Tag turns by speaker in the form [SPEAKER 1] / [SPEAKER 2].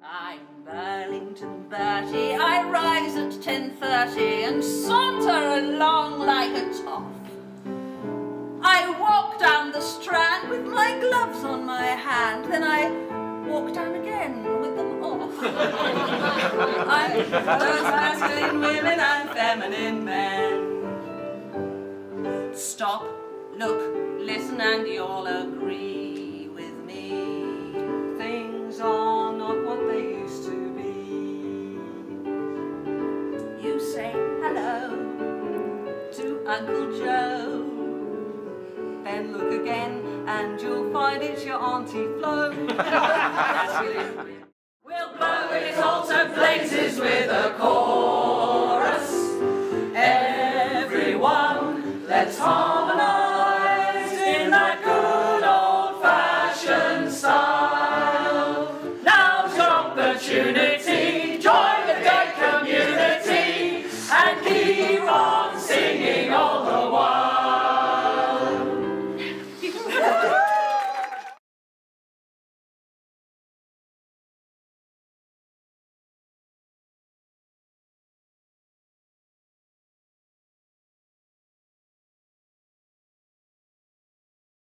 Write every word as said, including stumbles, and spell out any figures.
[SPEAKER 1] I'm Burlington Bertie, I rise at ten thirty and saunter along like a toff. I walk down the Strand with my gloves on my hand, then I walk down again with them off. I'm those masculine women and feminine men. Stop, look, listen and you'll agree with me. Things are not what they used to be. You say hello to Uncle Joe, then look again and you'll find it's your Auntie Flo. We'll blow it all to blazes with a chord.